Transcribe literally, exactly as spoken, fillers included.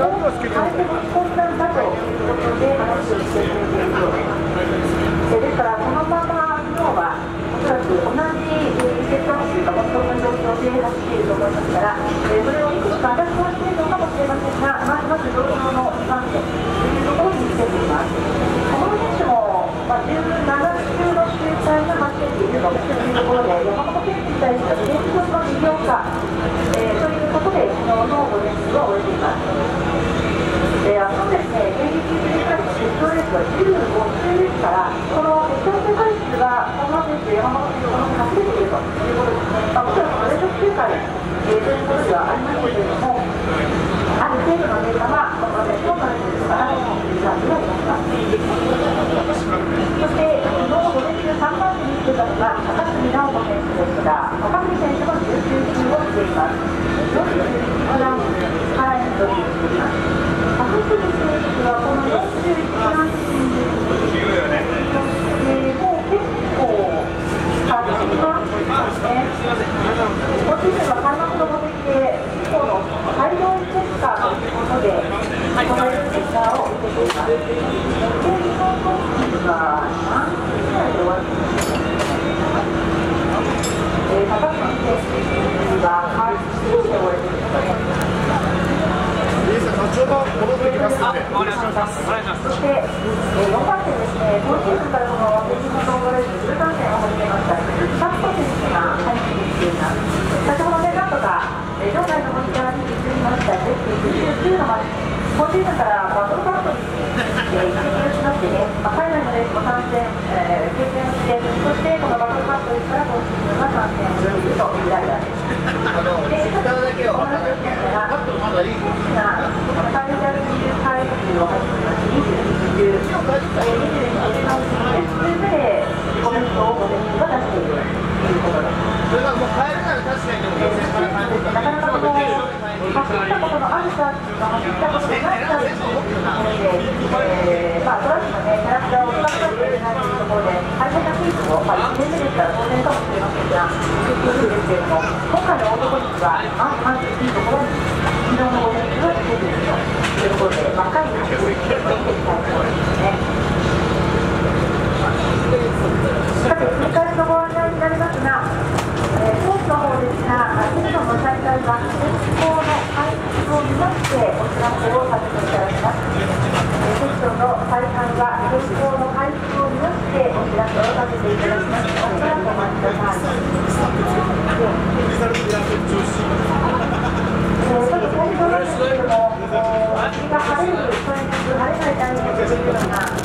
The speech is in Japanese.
困難だということで話をしてくれているようです。ですから、このまま昨日はおそらく同じ血管数が本当の状況で走っていると思いますから、それをいくつかアタックはしているのかもしれませんが、まずまず上昇のにばん手というところにつけています。この選手も、まあ、じゅうなな周の周回が走っているのというところで、山本選手に対しては連続のにびょうか、えー、ということで、昨日のご練習を終えています。で、あのですね、現役に対して決勝レースはじゅうご周ですから、この決勝周回数が小室選手、山本選手、この走れているということですね。まあ、もちろん連続周回、えー、ということではありませんけれども、ある程度のデータは小室選手も取れているかなという感じがいたします。そして、昨日午前中さんばん手につけたのが高杉直子選手ですが、高杉選手もじゅうきゅう周をしています。よんじゅういちグラムからエントリーしています。高杉選手はこのよんじゅういちグラムもう結構差がつきますね。今シーズンは開幕の目的で以降の大量チェッカーということでこのレーサーを受けています。で、日本コーチは何分ぐらいで終わるんですかね。えー、高杉選手ははち周で終わりましたね。 後ほど戻ってきますので、お願いします。 そして、えー、よんばん手ですね、今シーズンからこの北京のロングレースじゅうさん戦を始めましたサッコ選手が入ってきています。先ほどね、なんとか、えー、場内のモニターに移りましたゼッケーじゅうきゅうのマッチ、今シーズンからバトルカットに移入しましてね、まあ、海外のレースも参戦、えー、経験して、そしてこのバトルカットから今シーズンは参戦をするというライダーです。で、この条件から大きなサイダルにじゅう回数を始めましてにじゅういち周、にじゅういち回数でコメントを午前中は出しているということです。 それがもう変えるなら確かにでも予選から変えるなかなかこの走ったことのあるサービスが走ったことのないサービスというところで、えー、まあトラックのね、キャラクターを使わなきゃいけないというところで、大変なクイズを、まあ、いちねんめですから当然かもしれませんが、作っているんですけれども、今回のオートコニックは、まずまずいいところに、昨日の午前中はつけているというところで、若い走りをしていきたいところですね。さて、振り返りのご案内になりますが、えー、コースの方ですが、セクションの再開は天候の回復を見ましてお知らせをさせていただきます。えー、セクションの再開は天候の回復を見ましてお知らせをさせていただきます。おそらくお待ちください。ちょっと最初なんですけれども、日が晴れる、それに晴れないタイミングというのが